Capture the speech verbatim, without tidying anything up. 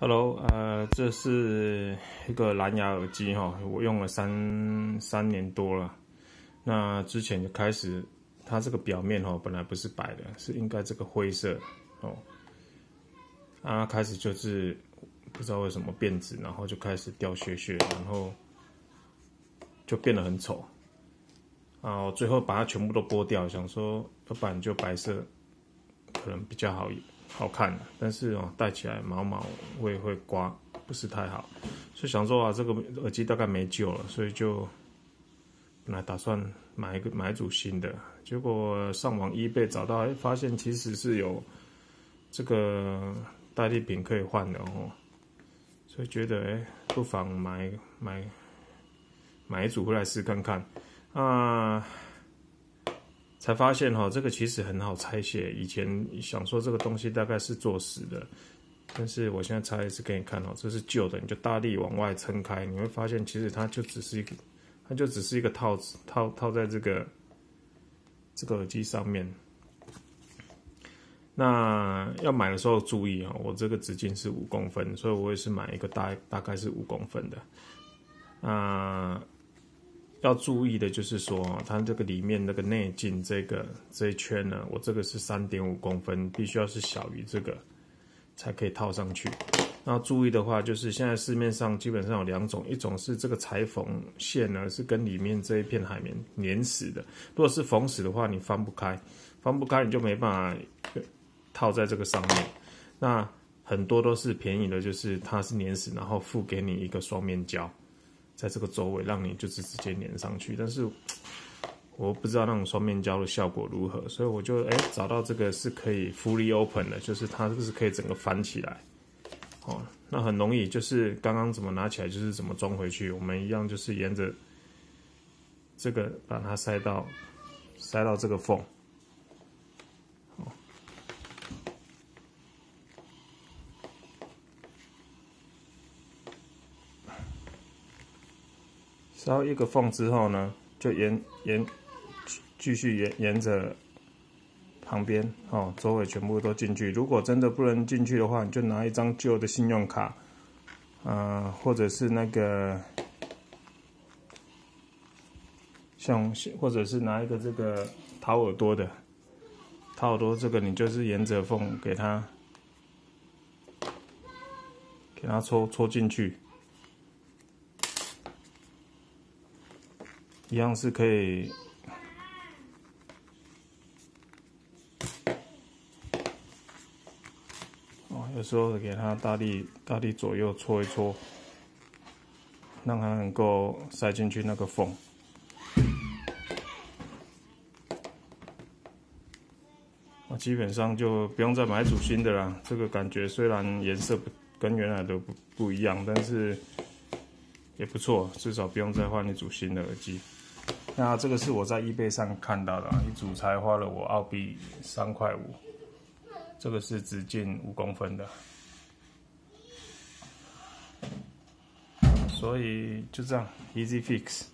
Hello，呃，这是一个蓝牙耳机哈，我用了三三年多了。那之前就开始，它这个表面哈本来不是白的，是应该这个灰色哦。啊，开始就是不知道为什么变紫，然后就开始掉屑屑，然后就变得很丑。啊，我最后把它全部都剥掉，想说要不然就白色可能比较好好看，但是哦戴起来毛毛会会刮，不是太好，所以想说啊这个耳机大概没救了，所以就本来打算买一个买一组新的，结果上网 eBay 找到，哎，发现其实是有这个代替品可以换的哦，所以觉得哎不妨买买买一组回来试看看啊。才发现哈，这个其实很好拆卸。以前想说这个东西大概是做实的，但是我现在拆一次给你看哦，这是旧的，你就大力往外撑开，你会发现其实它就只是一个，它就只是一个套子，套套在这个这个耳机上面。那要买的时候注意哈，我这个直径是五公分，所以我也是买一个大大概是五公分的。啊。要注意的就是说，它这个里面那个内径这个这一圈呢，我这个是 三点五公分，必须要是小于这个才可以套上去。那注意的话，就是现在市面上基本上有两种，一种是这个裁缝线呢是跟里面这一片海绵粘死的，如果是缝死的话，你翻不开，翻不开你就没办法套在这个上面。那很多都是便宜的，就是它是粘死，然后附给你一个双面胶。在这个周围让你就是直接粘上去，但是我不知道那种双面胶的效果如何，所以我就哎找到这个是可以 fully open 的，就是它是可以整个翻起来，哦，那很容易，就是刚刚怎么拿起来就是怎么装回去，我们一样就是沿着这个把它塞到塞到这个缝。烧一个缝之后呢，就沿沿继续沿沿着旁边哦，周围全部都进去。如果真的不能进去的话，你就拿一张旧的信用卡，呃，或者是那个像或者是拿一个这个掏耳朵的，掏耳朵这个你就是沿着缝给它给它戳戳进去。一样是可以，哦，有时候给它大力大力左右搓一搓，让它能够塞进去那个缝。啊，基本上就不用再买组新的啦。这个感觉虽然颜色跟原来的不不一样，但是也不错，至少不用再换一组新的耳机。那这个是我在 eBay 上看到的，一组才花了我澳币三块五。这个是直径五公分的，所以就这样 ，easy fix。